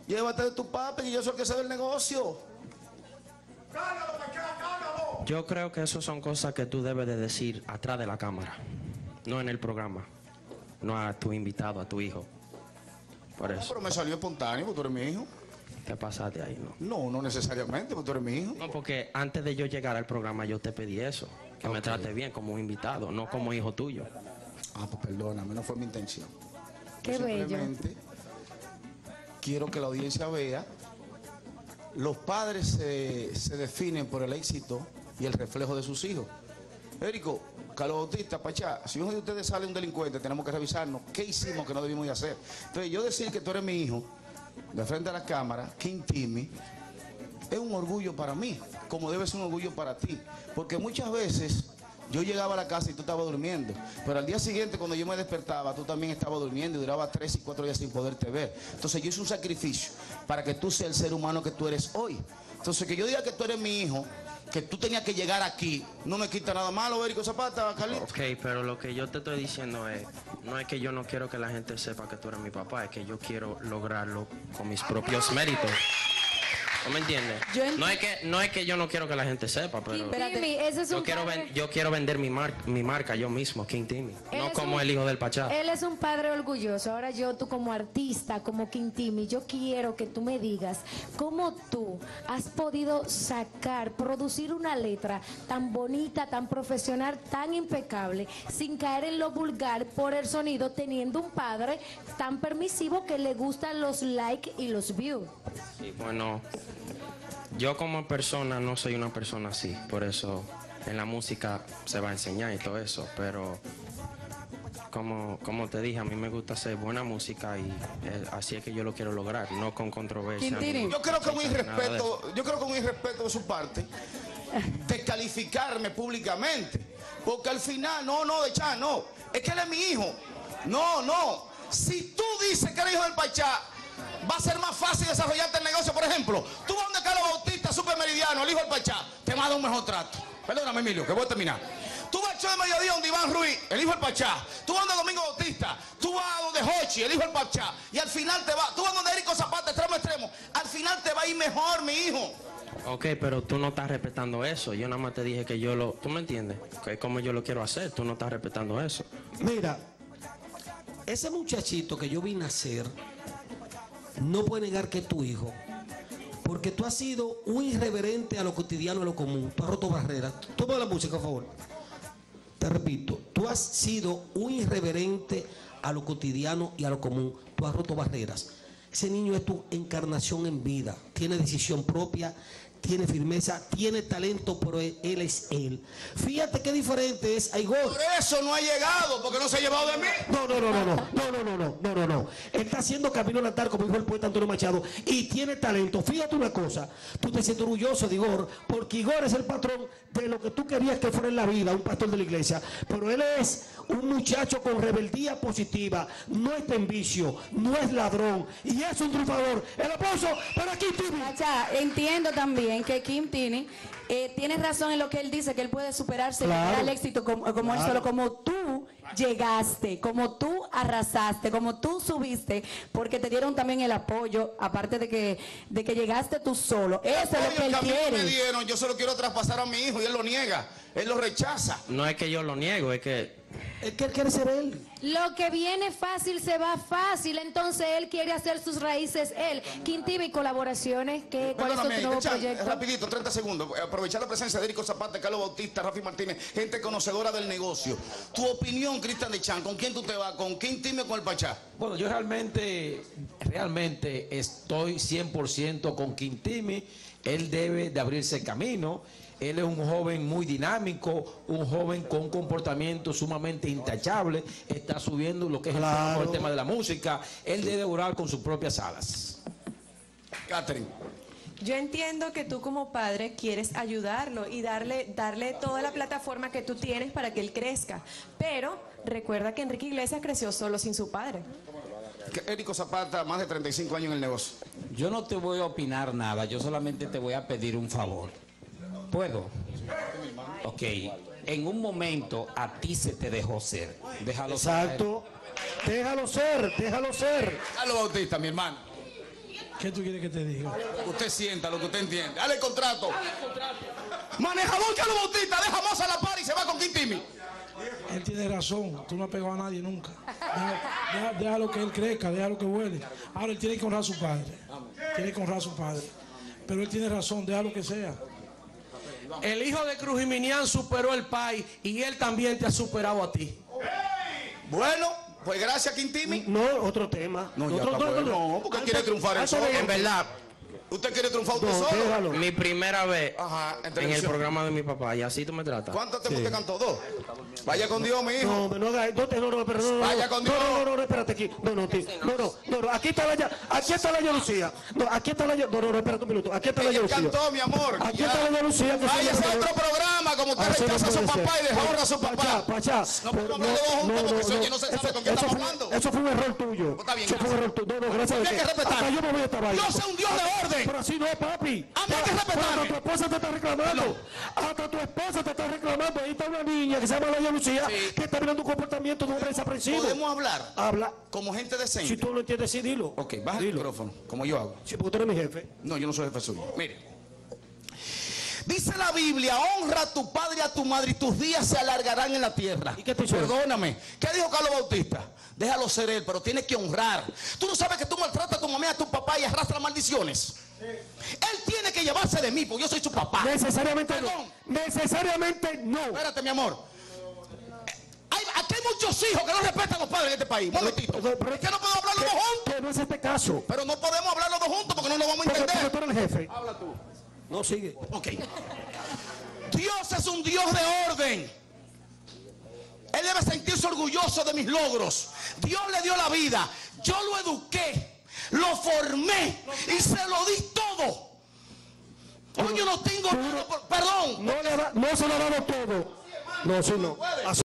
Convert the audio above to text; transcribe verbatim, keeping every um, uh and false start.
Llévate de tu papi, que yo soy el que sabe el negocio. Yo creo que eso son cosas que tú debes de decir atrás de la cámara, no en el programa, no a tu invitado, a tu hijo. Por No, eso. pero me salió espontáneo, porque tú eres mi hijo. Te pasaste ahí, ¿no? No, no necesariamente, porque tú eres mi hijo. No, porque antes de yo llegar al programa yo te pedí eso, que me Ok. trate bien como un invitado, no como hijo tuyo. Ah, pues perdóname, no fue mi intención. Qué Yo bello. simplemente quiero que la audiencia vea, los padres se, se definen por el éxito y el reflejo de sus hijos. Érico, Carlos Bautista, Pachá, si uno de ustedes sale un delincuente, tenemos que revisarnos qué hicimos que no debimos de hacer. Entonces, yo decir que tú eres mi hijo, de frente a la cámara, King Timmy, es un orgullo para mí, como debe ser un orgullo para ti. Porque muchas veces yo llegaba a la casa y tú estabas durmiendo, pero al día siguiente cuando yo me despertaba, tú también estabas durmiendo y duraba tres y cuatro días sin poderte ver. Entonces yo hice un sacrificio para que tú seas el ser humano que tú eres hoy. Entonces que yo diga que tú eres mi hijo, que tú tenías que llegar aquí, no me quita nada malo, Érico Zapata, Carlito. Ok, pero lo que yo te estoy diciendo es, no es que yo no quiero que la gente sepa que tú eres mi papá, es que yo quiero lograrlo con mis propios méritos. ¿No me entiendes? Yo ent- No es que no es que yo no quiero que la gente sepa, pero King Timmy, ese es yo un quiero padre- ven- yo quiero vender mi mar- mi marca yo mismo, King Timmy, Él no es como un- el hijo del Pachá. Él es un padre orgulloso. Ahora yo, tú como artista, como King Timmy, yo quiero que tú me digas cómo tú has podido sacar, producir una letra tan bonita, tan profesional, tan impecable, sin caer en lo vulgar por el sonido, teniendo un padre tan permisivo que le gustan los likes y los views. Sí, bueno, yo como persona no soy una persona así, por eso en la música se va a enseñar y todo eso, pero como, como te dije, a mí me gusta hacer buena música y eh, así es que yo lo quiero lograr, no con controversia. Quintini. ni- Yo creo que un ni nada de eso. irrespeto, yo creo que un irrespeto de su parte, descalificarme públicamente. Porque al final, no, no, de Chan, no. Es que él es mi hijo. No, no. Si tú dices que eres hijo del Pachá, va a ser más fácil desarrollarte el negocio. Por ejemplo, tú vas donde Carlos Bautista, Super Meridiano, el hijo del Pachá, te va a dar un mejor trato. Perdóname, Emilio, que voy a terminar. Tú vas al show de mediodía donde Iván Ruiz, el hijo del Pachá. Tú vas donde Domingo Bautista. Tú vas donde Hochi, el hijo del Pachá. Y al final te va. Tú vas donde Érico Zapata, extremo a extremo. Al final te va a ir mejor, mi hijo. Ok, pero tú no estás respetando eso. Yo nada más te dije que yo lo... ¿Tú me entiendes? Que es como yo lo quiero hacer. Tú no estás respetando eso. Mira, ese muchachito que yo vi nacer no puede negar que es tu hijo. Porque tú has sido un irreverente a lo cotidiano, a lo común. Tú has roto barreras. Toma la música, por favor. Te repito, tú has sido un irreverente a lo cotidiano y a lo común. Tú has roto barreras. Ese niño es tu encarnación en vida. Tiene decisión propia, tiene firmeza, tiene talento, pero él, él es él. Fíjate qué diferente es a Igor. Por eso no ha llegado, porque no se ha llevado de mí. No, no, no, no, no, no, no, no, no, no, no, no. Él está haciendo camino al altar, como dijo el poeta Antonio Machado, y tiene talento. Fíjate una cosa, tú te sientes orgulloso de Igor, porque Igor es el patrón de lo que tú querías que fuera en la vida, un pastor de la iglesia. Pero él es un muchacho con rebeldía positiva, no está en vicio, no es ladrón, y es un triunfador. El aplauso para King Timmy. Pacha, entiendo también que King Timmy eh, tiene razón en lo que él dice, que él puede superarse y Claro. llegar al éxito como, como él Claro. solo, como tú llegaste, como tú arrasaste, como tú subiste, porque te dieron también el apoyo, aparte de que, de que llegaste tú solo. Eso es lo Oye, que el él a mí me quiere. dieron, yo se lo quiero traspasar a mi hijo y él lo niega, él lo rechaza. No es que yo lo niego, es que... Es que él quiere ser él. Lo que viene fácil se va fácil, entonces él quiere hacer sus raíces él. King Timmy, colaboraciones, ¿qué, ¿cuál es tu Perdóname, nuevo Chan, proyecto? rapidito, treinta segundos. Aprovechar la presencia de Érico Zapata, Carlos Bautista, Rafi Martínez, gente conocedora del negocio. Tu opinión, Cristian de Chan, ¿con quién tú te vas? ¿Con King Timmy o con el Pachá? Bueno, yo realmente, realmente estoy cien por ciento con King Timmy. Él debe de abrirse camino. Él es un joven muy dinámico, un joven con un comportamiento sumamente intachable. Está subiendo lo que es el, Claro. trabajo, el tema de la música. Él debe orar con sus propias alas. Catherine. Yo entiendo que tú como padre quieres ayudarlo y darle, darle toda la plataforma que tú tienes para que él crezca. Pero recuerda que Enrique Iglesias creció solo sin su padre. Que Érico Zapata, más de treinta y cinco años en el negocio. Yo no te voy a opinar nada, yo solamente te voy a pedir un favor. ¿Puedo? Ok. En un momento a ti se te dejó ser. Déjalo ser. Exacto. Déjalo ser, déjalo ser. Carlos Bautista, mi hermano. ¿Qué tú quieres que te diga? Usted sienta lo que usted entiende. Dale el contrato. Manejador Carlos Bautista deja más a la par y se va con Quintimi. Él tiene razón, tú no has pegado a nadie nunca. Deja, deja, déjalo que él crezca, déjalo que huele. Ahora él tiene que honrar a su padre. Tiene que honrar a su padre. Pero él tiene razón, déjalo que sea. El hijo de Crujiminián superó el país y él también te ha superado a ti. Bueno, pues gracias, Quintimi. No, otro tema. No, ya otro, está bueno. No, porque él quiere triunfar él solo. En verdad, ¿usted quiere triunfar usted No, solo? déjalo. mi primera vez Ajá, en en el televisión. programa de mi papá, y así tú me tratas. ¿Cuánto tiempo usted cantó? ¿Dos? Vaya con Dios, mi hijo. No, me no haga, no, no, no, pero no, no, Vaya no, con no, Dios. no, no, no, no, espérate aquí. No, no, ti- no, no, no, no, aquí está la, ya- aquí está la Lucía. No, aquí está la, no, no, no, espérate un minuto. Aquí está la Ella Lucía. cantó, mi amor. Aquí Ya. está la Lucía. Que Váyase se a otro programa, como usted Ah, eso no rechaza a su puede papá ser. y dejahorra a su Pa' allá, papá. pa' allá. No Pero podemos hablar de dos juntos porque eso oye, no se sabe eso- con quién eso estamos fue- hablando. Eso fue un error tuyo. Está bien, Eso fue un error tuyo. No, no, gracias a Hay que Dios. respetar. Hasta yo me voy a esta vaina. Yo soy un Dios de orden. Pero así no es, papi. A mí hay que respetarme. Hasta tu esposa te está reclamando. Hasta tu esposa te está reclamando. Ahí está una niña que se llama Laia Lucía, Sí. que está viendo un comportamiento de un hombre desaprensivo. ¿Podemos hablar Habla. como gente decente? Si tú no entiendes, sí, dilo. Ok, baja el Dilo. micrófono, como yo hago. Sí, porque tú eres mi jefe. No, yo no soy jefe suyo. Mire. Dice la Biblia, honra a tu padre y a tu madre y tus días se alargarán en la tierra. ¿Y qué te hizo? Perdóname. ¿Qué dijo Carlos Bautista? Déjalo ser él, pero tienes que honrar. Tú no sabes que tú maltratas a tu mamá y a tu papá y arrastras maldiciones. Él tiene que llevarse de mí, porque yo soy su papá. Necesariamente Perdón. no. Necesariamente no. Espérate, mi amor. Hay, aquí hay muchos hijos que no respetan a los padres en este país. Un momentito. Pero- pero- Es que no podemos hablar los dos juntos. Que no es este caso. Pero no podemos hablar los dos juntos porque no lo vamos a Porque, porque entender. tú eres el jefe. Habla tú. No, sigue. Ok. Dios es un Dios de orden. Él debe sentirse orgulloso de mis logros. Dios le dio la vida. Yo lo eduqué, lo formé y se lo di todo. Hoy yo no tengo nada por- perdón. No, le da- no se lo ha dado todo. No, sí, no. Así